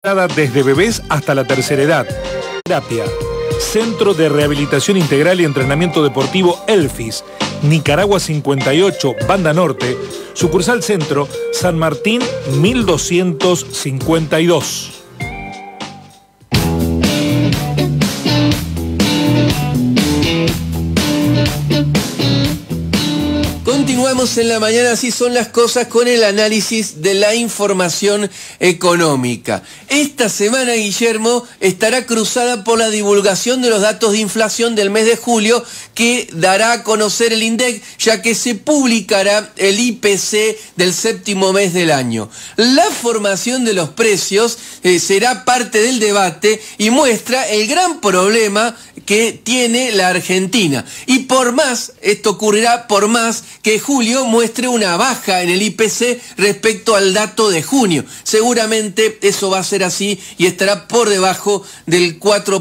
Desde bebés hasta la tercera edad. Terapia. Centro de Rehabilitación Integral y Entrenamiento Deportivo Elfis. Nicaragua 58, Banda Norte. Sucursal Centro, San Martín 1252. Continuamos en la mañana, así son las cosas, con el análisis de la información económica. Esta semana, Guillermo, estará cruzada por la divulgación de los datos de inflación del mes de julio que dará a conocer el INDEC, ya que se publicará el IPC del séptimo mes del año. La formación de los precios será parte del debate y muestra el gran problema que tiene la Argentina. Y por más, esto ocurrirá por más que julio muestre una baja en el IPC respecto al dato de junio. Seguramente eso va a ser así y estará por debajo del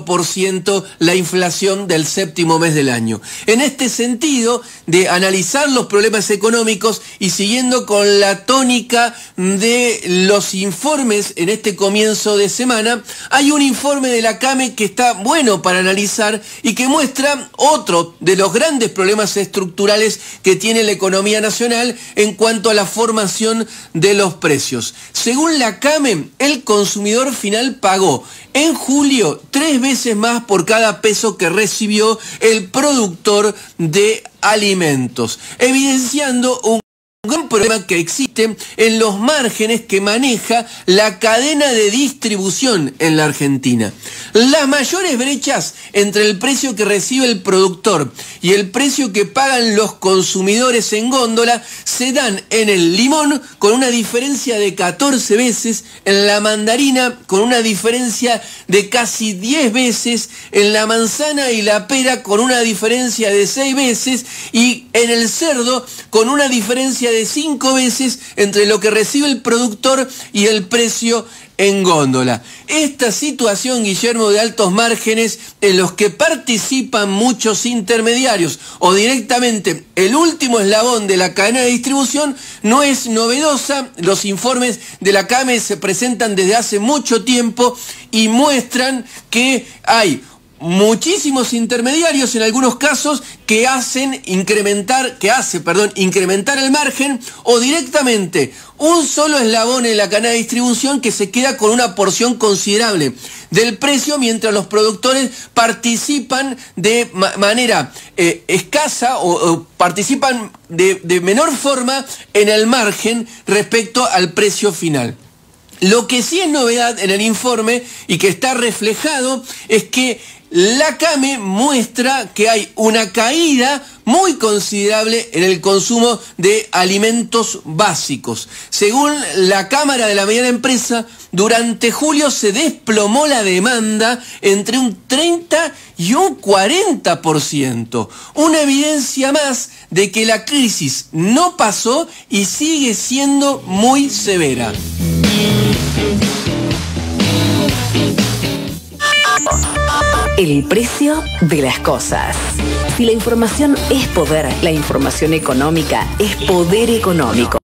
4% la inflación del séptimo mes del año. En este sentido, de analizar los problemas económicos y siguiendo con la tónica de los informes en este comienzo de semana, hay un informe de la CAME que está bueno para analizar y que muestra otro de los grandes problemas estructurales que tiene la economía nacional en cuanto a la formación de los precios. Según la CAME, el consumidor final pagó en julio 3 veces más por cada peso que recibió el productor de alimentos, evidenciando un gran problema que existe en los márgenes que maneja la cadena de distribución en la Argentina. Las mayores brechas entre el precio que recibe el productor y el precio que pagan los consumidores en góndola se dan en el limón con una diferencia de 14 veces, en la mandarina con una diferencia de casi 10 veces, en la manzana y la pera con una diferencia de 6 veces y en el cerdo con una diferencia de 5 veces entre lo que recibe el productor y el precio en góndola. Esta situación, Guillermo, de altos márgenes en los que participan muchos intermediarios o directamente el último eslabón de la cadena de distribución, no es novedosa. Los informes de la CAME se presentan desde hace mucho tiempo y muestran que hay muchísimos intermediarios en algunos casos que hacen incrementar el margen, o directamente un solo eslabón en la cadena de distribución que se queda con una porción considerable del precio, mientras los productores participan de manera escasa o participan de menor forma en el margen respecto al precio final. Lo que sí es novedad en el informe y que está reflejado es que la CAME muestra que hay una caída muy considerable en el consumo de alimentos básicos. Según la Cámara de la Mediana Empresa, durante julio se desplomó la demanda entre un 30 y un 40%. Una evidencia más de que la crisis no pasó y sigue siendo muy severa. El precio de las cosas. Si la información es poder, la información económica es poder económico.